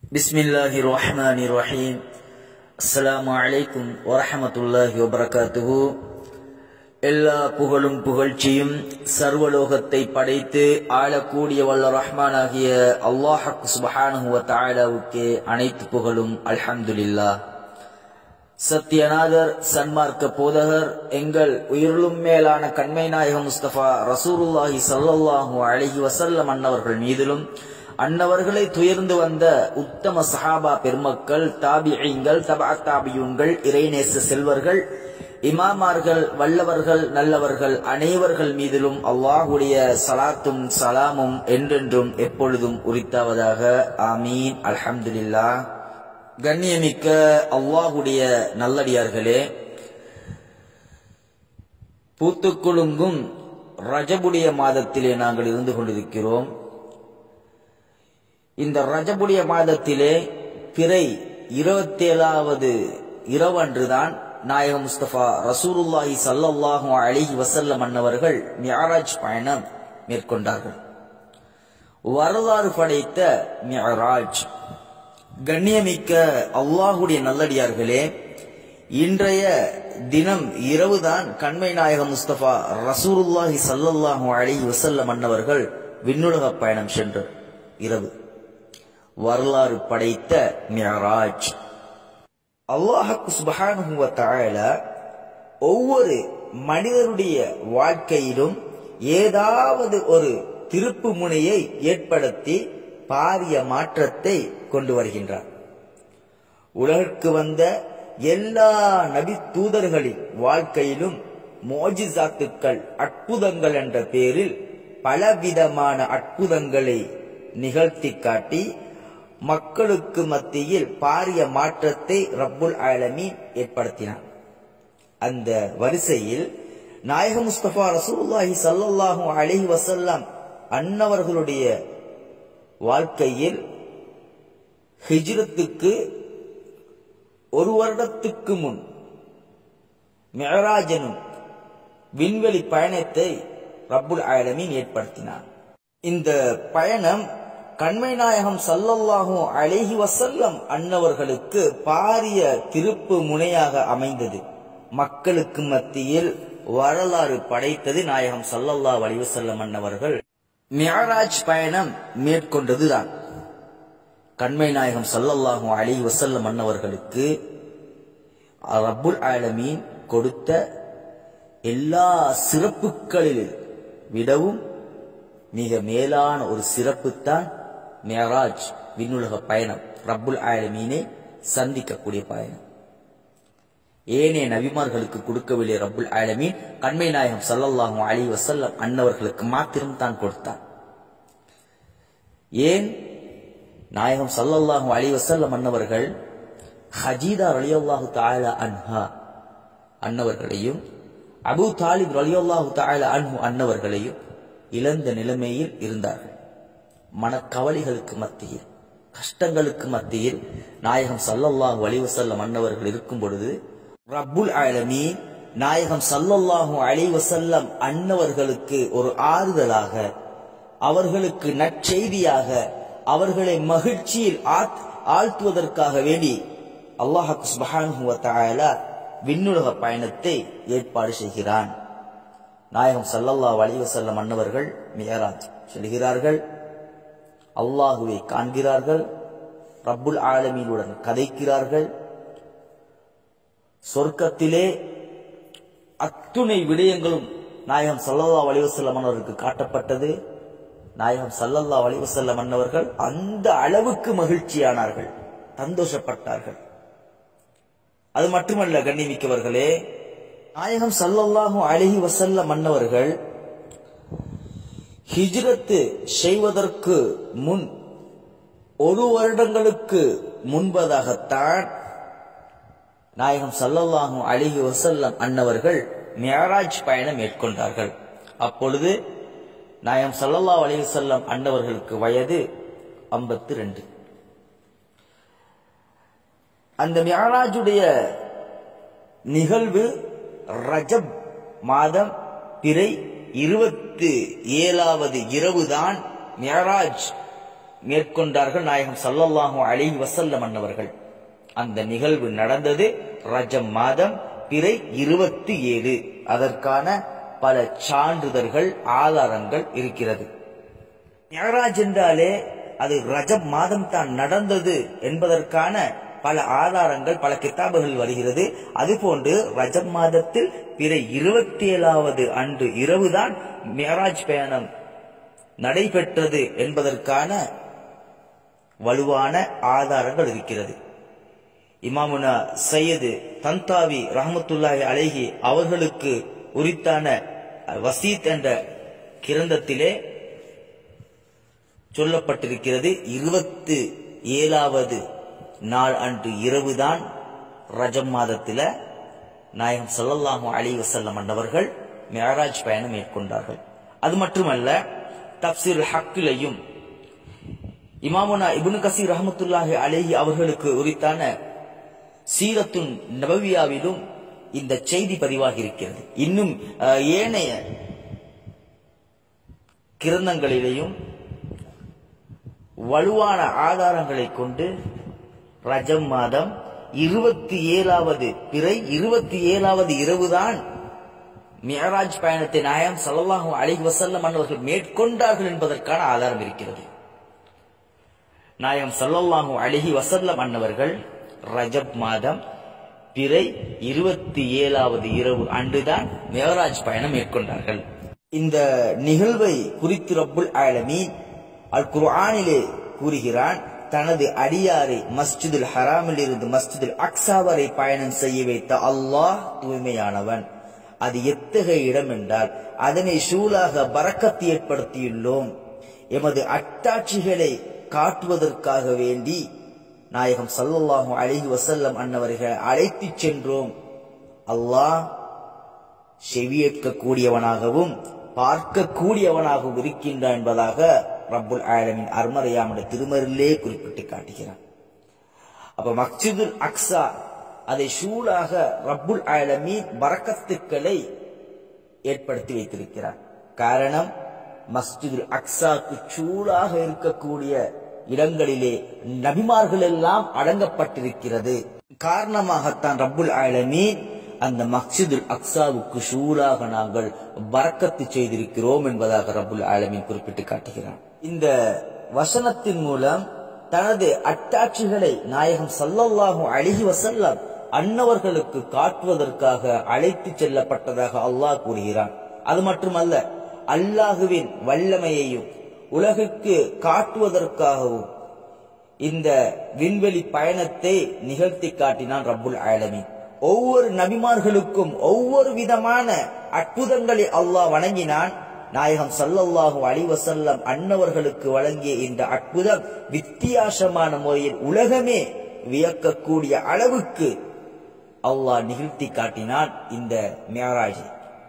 Bismillahirrahmanirrahim. Assalamualaikum warahmatullahi wabarakatuh. எல்லா புகழும் புகழ்ச்சியும் சர்வலோகத்தை படைத்து ஆளக்கூடிய வல்ல ரஹ்மானாகிய அல்லாஹ் சுப்ஹானஹு வ தஆலாவுக்கு அனைத்து புகழும் அல்ஹம்துலில்லாஹ். சத்தியநாதர் சன்மார்க்க போதகர் எங்கள் உயிரிலும் மேலான கண்மை நாயகம் முஸ்தபா ரசூலுல்லாஹி ஸல்லல்லாஹு அலைஹி வஸல்லம் அன்னவர்கள் மீதிலும் அன்னவர்களை துயர்ந்து வந்த உத்தம சஹாபா பெருமக்கள், தாபிஈன்கள், தபா தாபியூன்கள், இறைநேச செல்வர்கள், இமாமார்கள், வல்லவர்கள், நல்லவர்கள் அனைவர்கள் மீதிலும் அல்லாஹ்வுடைய ஸலாத்தும் ஸலாமும் என்றென்றும் எப்பொழுதும் உரித்தாவதாக. ஆமீன். அல்ஹம்துலில்லாஹ். கண்ணியமிக்க அல்லாஹ்வுடைய நல்லடியார்களே, பூத்துக்குலுங்கும் ரஜபுடைய மாதத்திலே நாங்கள் இருந்து கொண்டிருக்கிறோம். இந்த ரஜபுடைய மாதத்திலே பிறை 27வது இரவன்றுதான் நாயகம் முஸ்தபா ரசூலுல்லாஹி ஸல்லல்லாஹு அலைஹி வஸல்லம் அன்னவர்கள் மிஅராஜ் பயணம் மேற்கொண்டார்கள். வரலாறு படைத்த மிஅராஜ். கண்ணியமிக்க அல்லாஹ்வுடைய நல்லடியார்களே, இன்றைய தினம் இரவுதான் கண்மை நாயகம் முஸ்தபா ரசூலுல்லாஹி ஸல்லல்லாஹு அலைஹி வஸல்லம் அன்னவர்கள் விண்ணுலக பயணம் சென்ற இரவு. வரலாறு படைத்த மிஅராஜ். அல்லாஹ் சுப்ஹானஹு வ தஆலா ஒவ்வொரு மனிதருடைய வாழ்க்கையிலும் ஏதாவது ஒரு திருப்பு முனையை ஏற்படுத்தி பாரிய மாற்றத்தை கொண்டு வருகின்றார். உலகிற்கு வந்த எல்லா நபி தூதர்களின் வாழ்க்கையிலும் மோஜிசாத்துக்கள், அற்புதங்கள் என்ற பெயரில் பலவிதமான அற்புதங்களை நிகழ்த்தி காட்டி மக்களுக்கு மத்தியில் பாரிய மாற்றத்தை ரப்புல் ஆலமீன் ஏற்படுத்தினார். அந்த வரிசையில் நாயகம் முஸ்தபா ரசூலுல்லாஹி ஸல்லல்லாஹு அலைஹி வஸல்லம் அன்னவர்களுடைய வாழ்க்கையில் ஹிஜ்ரத்துக்கு ஒரு வருடத்துக்கு முன் மிஅராஜ் எனும் விண்வெளி பயணத்தை ரப்புல் ஆலமீன் ஏற்படுத்தினார். இந்த பயணம் கண்மை நாயகம் ஸல்லல்லாஹு அலைஹி வஸல்லம் அன்னவர்களுக்கு பாரிய திருப்பு முனையாக அமைந்தது. மக்களுக்கு மத்தியில் வரலாறு படைத்தது நாயகம் ஸல்லல்லாஹு அலைஹி வஸல்லம் அன்னவர்கள் மிஅராஜ் பயணம் மேற்கொண்டதுதான். கண்மை நாயகம் ஸல்லல்லாஹு அலைஹி வஸல்லம் அன்னவர்களுக்கு ரப்புல் ஆலமீன் கொடுத்த எல்லா சிறப்புகளில் விடவும் மிக மேலான ஒரு சிறப்புத்தான் மிஅராஜ் விண்ணுலக பயணம், ரப்புல் ஆலமீனை சந்திக்கக்கூடிய பயணம். ஏனே நபிமார்களுக்கு கொடுக்கவில்லை ரப்புல் ஆலமீன், கண்மை நாயகம் ஸல்லல்லாஹு அலைஹி வஸல்லம் அன்னவர்களுக்கு மாத்திரம் தான் கொடுத்தார். ஏன்? நாயகம் ஸல்லல்லாஹு அலைஹி வஸல்லம் அன்னவர்கள் ஹஜீதா ரலியல்லாஹு தஆலா அன்ஹா அன்னவர்களையும் அபூ தாலிப் ரலியல்லாஹு தஆலா அன்ஹு அன்னவர்களையும் இழந்த நிலைமையில் இருந்தார்கள். மனக்கவலைகளுக்கு மத்தியில், கஷ்டங்களுக்கு மத்தியில் நாயகம் ஸல்லல்லாஹு அலைஹி வஸல்லம் அன்னவர்கள் இருக்கும் பொழுது ரப்புல் ஆலமீன் நாயகம் ஸல்லல்லாஹு அலைஹி வஸல்லம் அன்னவர்களுக்கு ஒரு ஆறுதலாக, அவர்களுக்கு நற்செய்தியாக, அவர்களை மகிழ்ச்சியில் ஆழ்த்துவதற்காக வேண்டி அல்லாஹ் சுப்ஹானஹு வ தஆலா விண்ணுலக பயணத்தை ஏற்பாடு செய்கிறான். நாயகம் ஸல்லல்லாஹு அலைஹி வஸல்லம் அன்னவர்கள் மிஅராஜ் செல்கிறார்கள். அல்லாஹுவை காண்கிறார்கள். ரப்புல் ஆலமீனுடன் கதைக்கிறார்கள். சொர்க்கத்திலே அத்துணை விடயங்களும் நாயகம் ஸல்லல்லாஹு அலைஹி வஸல்லம் அன்னவருக்கு காட்டப்பட்டது. நாயகம் ஸல்லல்லாஹு அலைஹி வஸல்லம் அன்னவர்கள் அந்த அளவுக்கு மகிழ்ச்சியானார்கள், சந்தோஷப்பட்டார்கள். அது மட்டுமல்ல கண்ணியமிக்கவர்களே, நாயகம் ஸல்லல்லாஹு அலைஹி வஸல்லம் அன்னவர்கள் ஹிஜ்ரத் செய்வதற்கு முன் ஒரு வருடங்களுக்கு முன்பதாகத்தான் நாயகம் ஸல்லல்லாஹு அலைஹி வஸல்லம் அன்னவர்கள் மிஅராஜ் பயணம் மேற்கொண்டார்கள். அப்பொழுது நாயகம் ஸல்லல்லாஹு அலைஹி வஸல்லம் அன்னவர்களுக்கு வயது 52. அந்த மிஅராஜுடைய நிகழ்வு ரஜப் மாதம் பிறை 27வது இரவுதான் மிஅராஜ் மேற்கொண்டார்கள் நாயகம் ஸல்லல்லாஹு அலைஹி வஸல்லம் அன்னவர்கள். அந்த நிகழ்வு நடந்தது ரஜம் மாதம் பிறை 27. அதற்கான பல சான்றிதழ்கள் ஆதாரங்கள் இருக்கிறது. மிஅராஜ் என்றாலே அது ரஜப் மாதம் தான் நடந்தது என்பதற்கான பல ஆதாரங்கள் பல கிதாபுகள் வருகிறது. அதுபோன்று ரஜப் மாதத்தில் பிறை 27வது அன்று இரவுதான் மிஅராஜ் பயணம் நடைபெற்றது என்பதற்கான வலுவான ஆதாரங்கள் இருக்கிறது. இமாமுனா சையது தந்தாவி ரஹ்மத்துல்லாஹி அலைஹி அவர்களுக்கு உரித்தான வசீத் என்ற கிரந்தத்திலே சொல்லப்பட்டிருக்கிறது, 27வது நாள் அன்று இரவுதான் ரஜம் மாதத்தில நாயகம் ஸல்லல்லாஹு அலைஹி வஸல்லம் அன்னவர்கள் மிஅராஜ் பயணம் மேற்கொண்டார்கள். அது மட்டுமல்ல, தப்சீர் ஹக்கிலையும் இமாமுனா இப்னு கஸீர் ரஹ்மத்துல்லாஹி அலைஹி அவர்களுக்கு உரித்தான சீரத்துன் நபவியாவிலும் இந்த செய்தி பதிவாகி இருக்கிறது. இன்னும் ஏனைய கிரந்தங்களிலேயும் வலுவான ஆதாரங்களை கொண்டு ரஜம் மாதம் 27வது பிறை 27வது இரவுதான் மிஅராஜ் பயணத்தை நாயகம் ஸல்லல்லாஹு அலைஹி வஸல்லம் அன்னவர்கள் மேற்கொண்டார்கள் என்பதற்கான ஆதாரம் இருக்கிறது. நாயகம் ஸல்லல்லாஹு அலைஹி வஸல்லம் அன்னவர்கள் ரஜப் மாதம் பிறை 27வது இரவு அன்றுதான் மிஅராஜ் பயணம் மேற்கொண்டார்கள். இந்த நிகழ்வை குறித்து ரப்புல் ஆலமீன் அல் குர்ஆனிலே கூறுகிறான், தனது அடியாரை மஸ்ஜிதுல் ஹராமில் இருந்து மஸ்ஜிதுல் அக்ஸா வரை பயணம் செய்ய வைத்த அல்லாஹ் தூய்மையானவன். அது எத்தகைய இடம் என்றால் அதனை சூழாக பரக்கத்து ஏற்படுத்தியுள்ளோம். எமது அட்டாட்சிகளை காட்டுவதற்காக வேண்டி நாயகம் ஸல்லல்லாஹு அலைஹி வஸல்லம் அன்னவர்கள் அழைத்துச் சென்றோம். அல்லாஹ் செவியேற்கக்கூடியவனாகவும் பார்க்கக்கூடியவனாகவும் இருக்கின்றான் என்பதாக ரப்புல் ஆலமீன் அர்மறையாமுடைய திருமறையிலே குறிப்பிட்டு காட்டுகிறான். அப்ப மஸ்ஜிதுல் அக்ஸா அதை சூழாக ரப்புல் ஆலமீன் பரக்கத்துக்களை ஏற்படுத்தி வைத்திருக்கிறார். காரணம், மஸ்ஜிதுல் அக்ஸாக்கு சூழாக இருக்கக்கூடிய இடங்களிலே நபிமார்கள் எல்லாம் அடங்கப்பட்டிருக்கிறது. காரணமாகத்தான் ரப்புல் ஆலமீன் அந்த மஸ்ஜிதுல் அக்ஸாவுக்கு சூழாக நாங்கள் பரக்கத்து செய்திருக்கிறோம் என்பதாக ரப்புல் ஆலமீன் குறிப்பிட்டு காட்டுகிறார். இந்த வசனத்தின் மூலம் தனது அட்டாட்சிகளை நாயகம் ஸல்லல்லாஹு அலைஹி வஸல்லம் அன்னவர்களுக்கு காட்டுவதற்காக அழைத்து செல்லப்பட்டதாக அல்லாஹ் கூறுகிறான். அது மட்டுமல்ல, அல்லாஹுவின் வல்லமையையும் உலகிற்கு காட்டுவதற்காகவும் இந்த விண்வெளி பயணத்தை நிகழ்த்தி காட்டினான் ரப்புல் ஆலமீன். ஒவ்வொரு நபிமார்களுக்கும் ஒவ்வொரு விதமான அற்புதங்களை அல்லாஹ் வழங்கினான். நாயகம் ஸல்லல்லாஹு அலைஹி வஸல்லம் அன்னவர்களுக்கு வழங்கிய இந்த அற்புதம் வித்தியாசமான முறையில் உலகமே வியக்கக்கூடிய அளவுக்கு அல்லாஹ் நிகழ்த்தி காட்டினான் இந்த மிஅராஜ்.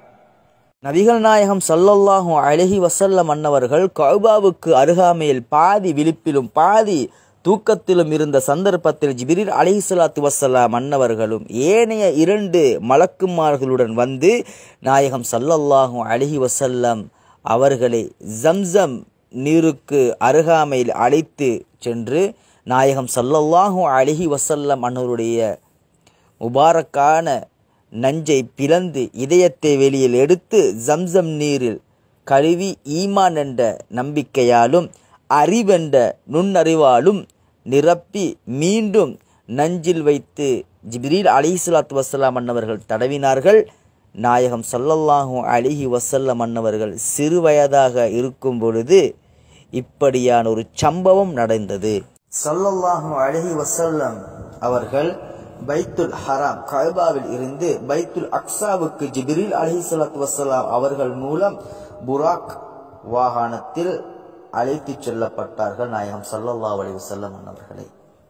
நபிகள் நாயகம் ஸல்லல்லாஹு அலைஹி வஸல்லம் அன்னவர்கள் கஅபாவுக்கு அருகாமையில் பாதி விழிப்பிலும் பாதி தூக்கத்திலும் இருந்த சந்தர்ப்பத்தில் ஜிப்ரீல் அலைஹிஸ்ஸலாத்து வஸ்ஸலாம் அன்னவர்களும் ஏனைய 2 மலக்குமார்களுடன் வந்து நாயகம் ஸல்லல்லாஹு அலைஹி வஸல்லம் அவர்களை ஜம்சம் நீருக்கு அருகாமையில் அழைத்து சென்று நாயகம் ஸல்லல்லாஹு அலைஹி வஸல்லம் அன்னவருடைய முபாரக்கான நஞ்சை பிளந்து இதயத்தை வெளியில் எடுத்து ஜம்சம் நீரில் கழுவி ஈமான் என்ற நம்பிக்கையாலும் அறிவென்ற நுண்ணறிவாலும் நிரப்பி மீண்டும் நஞ்சில் வைத்து ஜிப்ரீல் அலைஹிஸ்ஸலாத்து வஸ்ஸலாம் அன்னவர்கள் தடவினார்கள். நாயகம் ஸல்லல்லாஹு அலைஹி வஸல்லம் அன்னவர்கள் சிறுவயதாக இருக்கும் பொழுது இப்படியான ஒரு சம்பவம் நடந்தது. ஸல்லல்லாஹு அலைஹி வஸல்லம் அவர்கள் பைத்துல் ஹராம் கஅபாவில் இருந்து பைத்துல் அக்ஸாவுக்கு ஜிப்ரீல் அலைஹிஸ்ஸலாத்து வஸ்ஸலாம் அவர்கள் மூலம் புராக் வாகனத்தில் அழைத்து செல்லப்பட்டார்கள் நாயகம் ஸல்லல்லாஹு அலைஹி வஸல்லம் அவர்களை.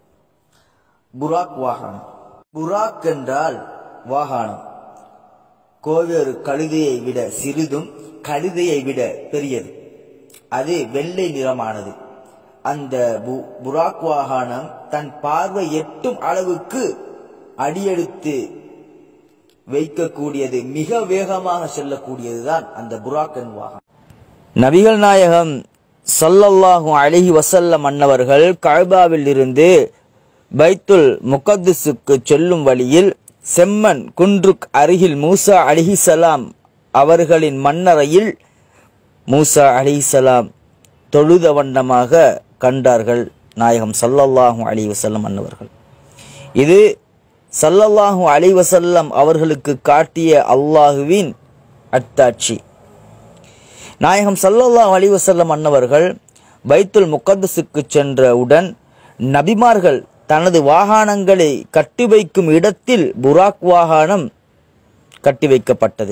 புராக் வாகனம், புராக் என்றால் வாகனம், கோவேறு கழுதையை விட சிறிதும் கழுதையை விட பெரியது. அது வெள்ளை நிறமானது. அந்த புராக் வாகனம் தன் பார்வை எட்டும் அளவுக்கு அடியெடுத்து வைக்கக்கூடியது, மிக வேகமாக செல்லக்கூடியதுதான் அந்த புராக் வாகனம். நபிகள் நாயகம் ஸல்லல்லாஹு அலைஹி வஸல்லம் அன்னவர்கள் கஅபாவில் இருந்து பைத்துல் முகத்தஸுக்கு செல்லும் வழியில் செம்மன் குன்றுக்கு அருகில் மூசா அலைஹிஸ்ஸலாம் அவர்களின் மண்ணறையில் மூசா அலைஹிஸ்ஸலாம் தொழுத வண்ணமாக கண்டார்கள் நாயகம் ஸல்லல்லாஹு அலைஹி வஸல்லம் அன்னவர்கள். இது ஸல்லல்லாஹு அலைஹி வஸல்லம் அவர்களுக்கு காட்டிய அல்லாஹுவின் அத்தாட்சி. நாயகம் ஸல்லல்லாஹு அலைஹி வஸல்லம் அன்னவர்கள் பைத்துல் முகத்தஸுக்கு சென்றவுடன் நபிமார்கள் தனது வாகனங்களை கட்டி வைக்கும் இடத்தில் புராக் வாகனம் கட்டி வைக்கப்பட்டது.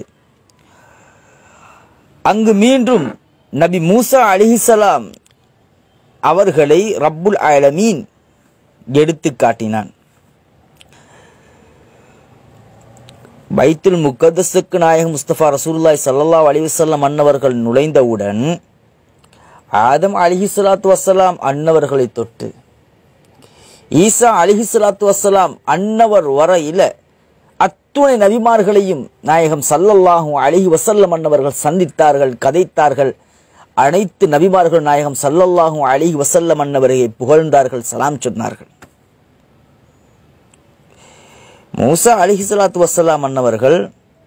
அங்கு மீண்டும் நபி மூசா அலைஹிஸ்ஸலாம் அவர்களை ரப்புல் ஆலமீன் எடுத்து காட்டினான். பைத்துல் முகத்தஸுக்கு நாயகம் முஸ்தபா ரசூலுல்லாஹி ஸல்லல்லாஹு அலைஹி வஸல்லம் அன்னவர்கள் நுழைந்தவுடன் ஆதம் அலைஹிஸ்ஸலாத்து வஸ்ஸலாம் அன்னவர்களை தொட்டு ஈசா அலைஹிஸ்ஸலாத்து வஸ்ஸலாம் அன்னவர் வரையில அத்துணை நபிமார்களையும் நாயகம் ஸல்லல்லாஹு அலைஹி வஸல்லம் அன்னவர்கள் சந்தித்தார்கள், கதைத்தார்கள். அனைத்து நபிமார்கள் நாயகம் ஸல்லல்லாஹு அலைஹி வஸல்லம் அன்னவரை புகழ்ந்தார்கள், சலாம் சொன்னார்கள். மூசா அலைஹிஸ்ஸலாத்து வஸ்ஸலாம் அன்னவர்கள்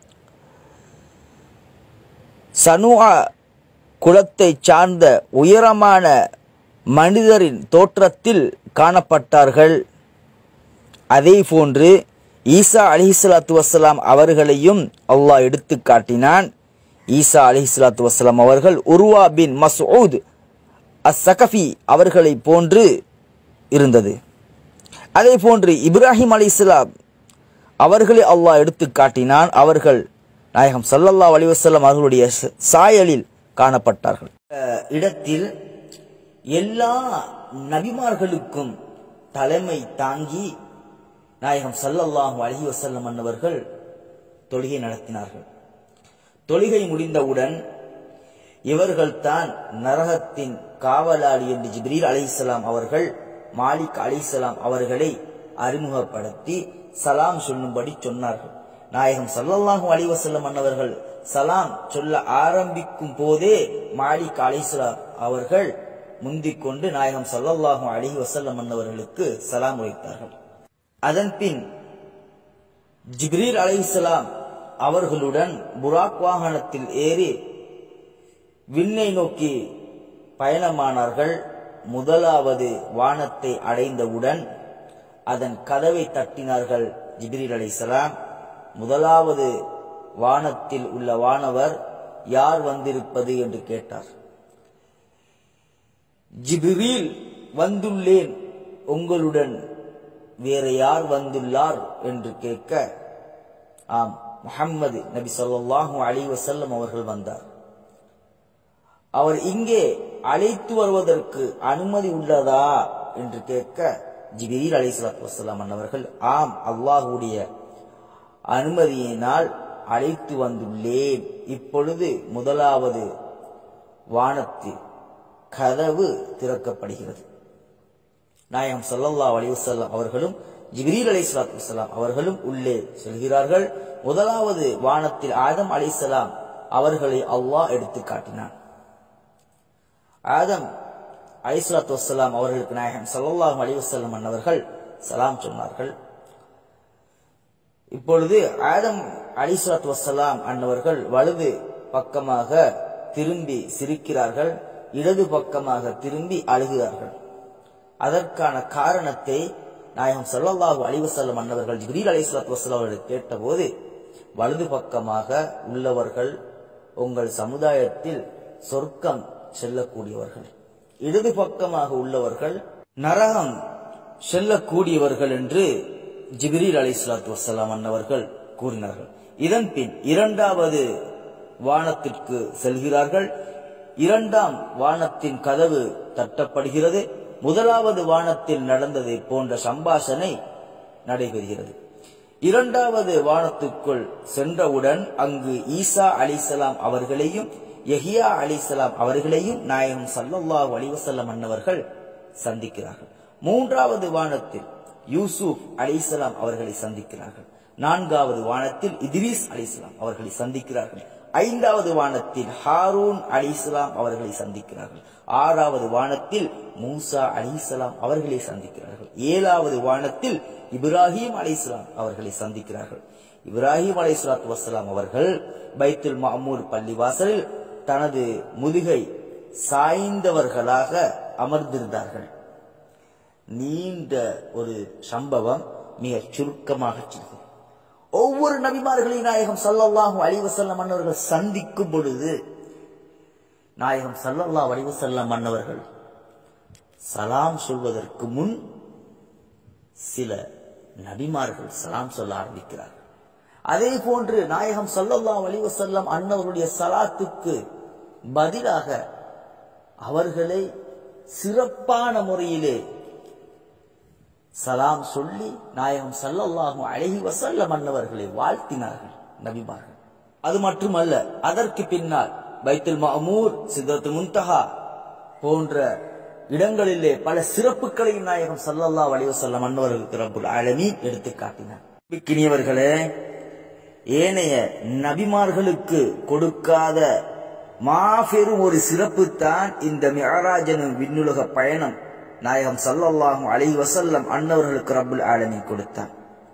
சனுஆ குலத்தை சார்ந்த உயரமான மனிதரின் தோற்றத்தில் காணப்பட்டார்கள். அதே போன்று ஈசா அலைஹிஸ்ஸலாத்து வஸ்ஸலாம் அவர்களையும் அல்லாஹ் எடுத்து காட்டினான். ஈசா அலைஹிஸ்ஸலாத்து வஸ்ஸலாம் அவர்கள் உர்வா பின் மஸ்ஊத் அஸ்-ஸகஃபி அவர்களை போன்று இருந்தது. அதே போன்று இப்ராஹிம் அலைஹிஸ்ஸலாம் அவர்களை அல்லாஹ் எடுத்து காட்டினான். அவர்கள் நாயகம் ஸல்லல்லாஹு அலைஹி வஸல்லம் அவர்களுடைய சாயலில் காணப்பட்டார்கள். இடத்தில் எல்லா நபிமார்களுக்கும் தலைமை தாங்கி நாயகம் ஸல்லல்லாஹு அலைஹி வஸல்லம் அன்னவர்கள் தொழுகை நடத்தினார்கள். தொழுகை முடிந்தவுடன் இவர்கள் தான் நரகத்தின் காவலாளி என்று ஜிப்ரீல் அலைஹிஸ்ஸலாம் அவர்கள் மாலிக் அலைஹிஸ்ஸலாம் அவர்களை அறிமுகப்படுத்தி சலாம் சொல்லும்படி சொன்னார்கள். நாயகம் ஸல்லல்லாஹு அலைஹி வஸல்லம் அன்னவர்கள் சலாம் சொல்ல ஆரம்பிக்கும் போதே மாலிக் அலைஹிஸ்ஸலாம் அவர்கள் முந்திக் கொண்டு நாயகம் ஸல்லல்லாஹு அலைஹி வஸல்லம் அன்னவர்களுக்கு சலாம் உரைத்தார்கள். அதன் பின் ஜிப்ரீல் அலைஹிஸ்ஸலாம் அவர்களுடன் புராக் வாகனத்தில் ஏறி விண்ணை நோக்கி பயணமானார்கள். முதலாவது வானத்தை அடைந்தவுடன் அதன் கதவை தட்டினார்கள் ஜிப்ரீல் அலைஹிஸ்ஸலாம். முதலாவது வானத்தில் உள்ள வானவர் யார் வந்திருப்பது என்று கேட்டார். ஜிப்ரீல் வந்துள்ளேன், உங்களுடன் வேற யார் வந்துள்ளார் என்று கேட்க, ஆம், முஹம்மது நபி ஸல்லல்லாஹு அலைஹி வஸல்லம் அவர்கள் வந்தார். அவர் இங்கே அழைத்து வருவதற்கு அனுமதி உள்ளதா என்று கேட்க, ஜிப்ரீல் அலைஹிஸ்ஸலாத்து வஸ்ஸலாம் அன்னவர்கள் ஆம், அல்லாஹ்வுடைய அனுமதியினால் அழைத்து வந்துள்ளேன். இப்பொழுது முதலாவது வானத்தில் கதவு திறக்கப்படுகிறது. நாயகம் ஸல்லல்லாஹு அலைஹி வஸல்லம் அவர்களும் ஜிப்ரீல் அலைஹிஸ்ஸலாத்து வஸ்ஸலாம் அவர்களும் உள்ளே செல்கிறார்கள். முதலாவது வானத்தில் ஆதம் அலைஹிஸ்ஸலாம் அவர்களை அல்லாஹ் எடுத்து காட்டினான். ஆதம் அலைஹிஸ்ஸலாத்து வஸ்ஸலாம் அவர்களுக்கு நாயகம் ஸல்லல்லாஹு அலைஹி வஸல்லம் அன்னவர்கள் சலாம் சொன்னார்கள். இப்பொழுது ஆதம் அலைஹிஸ்ஸலாத்து வஸ்ஸலாம் அன்னவர்கள் வலது பக்கமாக திரும்பி சிரிக்கிறார்கள், இடது பக்கமாக திரும்பி அழுகிறார்கள். அதற்கான காரணத்தை நாயகம் ஸல்லல்லாஹு அலைஹி வஸல்லம் அன்னவர்கள் ஜிப்ரீல் அலைஹிஸ்ஸலாத்து வஸ்ஸலாம் அவர்கள் கேட்டபோது, வலது பக்கமாக உள்ளவர்கள் உங்கள் சமுதாயத்தில் சொர்க்கம் செல்லக்கூடியவர்கள், இடது பக்கமாக உள்ளவர்கள் நரகம் செல்லக்கூடியவர்கள் என்று ஜிப்ரீல் அலைஹிஸ்ஸலாத்து வஸ்ஸலாம் அன்னவர்கள் கூறினார்கள். இதன் பின் இரண்டாவது வானத்திற்கு செல்கிறார்கள். இரண்டாம் வானத்தின் கதவு தட்டப்படுகிறது. முதலாவது வானத்தில் நடந்ததை போன்ற சம்பாஷணை நடைபெறுகிறது. இரண்டாவது வானத்துக்குள் சென்றவுடன் அங்கு ஈசா அலைஹிஸ்ஸலாம் அவர்களையும் யஹ்யா அலைஹிஸ்ஸலாம் அவர்களையும் நாயகம் ஸல்லல்லாஹு அலைஹி வஸல்லம் அன்னவர்கள் சந்திக்கிறார்கள். மூன்றாவது வானத்தில் யூசுப் அலைஹிஸ்ஸலாம் அவர்களை சந்திக்கிறார்கள். நான்காவது வானத்தில் இத்ரீஸ் அலைஹிஸ்ஸலாம் அவர்களை சந்திக்கிறார்கள். 5வது வானத்தில் ஹாரூன் அலைஹிஸ்ஸலாம் அவர்களை சந்திக்கிறார்கள். 6வது வானத்தில் மூசா அலைஹிஸ்ஸலாம் அவர்களை சந்திக்கிறார்கள். 7வது வானத்தில் இப்ராஹிம் அலைஹிஸ்ஸலாம் அவர்களை சந்திக்கிறார்கள். இப்ராஹிம் அலைஹிஸ்ஸலாத்து வஸ்ஸலாம் அவர்கள் பைத்துல் மஅமூர் பள்ளிவாசலில் தனது முதுகை சாய்ந்தவர்களாக அமர்ந்திருந்தார்கள். நீண்ட ஒரு சம்பவம் மிக சுருக்கமாக சொல்கிறது. ஒவ்வொரு நபிமார்களின் நாயகம் ஸல்லல்லாஹு அலைஹி வஸல்லம் அன்னவர்கள் சந்திக்கும் பொழுது நாயகம் ஸல்லல்லாஹு அலைஹி வஸல்லம் அன்னவர்கள் சலாம் சொல்வதற்கு முன் சில நபிமார்கள் சலாம் சொல்ல ஆரம்பிக்கிறார்கள். அதே போன்று நாயகம் ஸல்லல்லாஹு அலைஹி வஸல்லம் அன்னவருடைய சலாத்துக்கு பதிலாக அவர்களை சிறப்பான முறையிலே சலாம் சொல்லி நாயகம் ஸல்லல்லாஹு அலைஹி வஸல்லம் அன்னவர்களை வாழ்த்தினார்கள் நபிமார்கள். அது மட்டுமல்ல, அதற்கு பின்னால் பைத்துல் மஅமூர், சித்ரத்துல் முன்தஹா போன்ற இடங்களிலே பல சிறப்புகளை நாயகம் ஸல்லல்லாஹு அலைஹி வஸல்லம் அன்னவர்களுக்கு ரப்புல் ஆலமீன் எடுத்து காட்டினார். கிணியவர்களே, ஏனைய நபிமார்களுக்கு கொடுக்காத மாபெரும் ஒரு சிறப்பு தான் இந்த மிஅராஜ் எனும் விண்ணுலக பயணம் நாயகம் ஸல்லல்லாஹு அலைஹி வஸல்லம் அன்னவர்களுக்கு ரப்புல் ஆலமீன் கொடுத்தார்.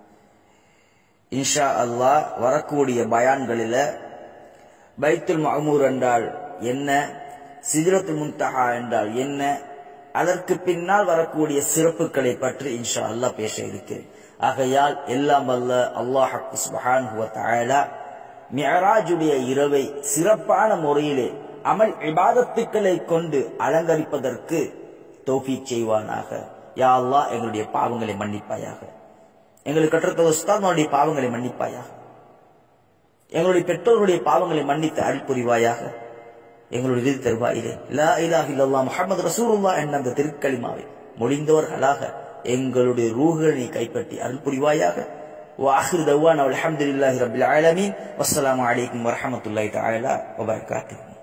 இன்ஷா அல்லாஹ் வரக்கூடிய பயான்களில பைத்துல் மஅமூர் என்றால் என்ன, சித்ரத்துல் முன்தஹா என்றால் என்ன, அதற்கு பின்னால் வரக்கூடிய சிறப்புகளை பற்றி இன்ஷா அல்லாஹ் பேச இருக்கிறேன். ஆகையால் எல்லாம் வல்ல அல்லாஹ் சுப்ஹானஹு வ தஆலா மிஅராஜுடைய இரவை சிறப்பான முறையிலே அமல் இபாதத்துக்களை கொண்டு அலங்கரிப்பதற்கு தௌஃபீக் செய்வானாக. யா அல்லாஹ், எங்களுடைய பாவங்களை மன்னிப்பாயாக. எங்களுக்கு கற்றுத்தந்த உஸ்தாதுடைய பாவங்களை மன்னிப்பாயாக. எங்களுடைய பெற்றோர்களுடைய பாவங்களை மன்னித்து அருள் புரிவாயாக. எங்களுடைய இறுதி தருவாயிலே லா இலாஹ இல்லல்லாஹ் முஹம்மது ரசூலுல்லாஹ் என்ற அந்த திருக்கலிமாவை மொழிந்தவர்களாக எங்களுடைய ரூஹ்களை கைப்பற்றி அருள் புரிவாயாக. وآخر دعوانا والحمد لله رب العالمين والسلام عليكم ورحمة الله تعالى وبركاته.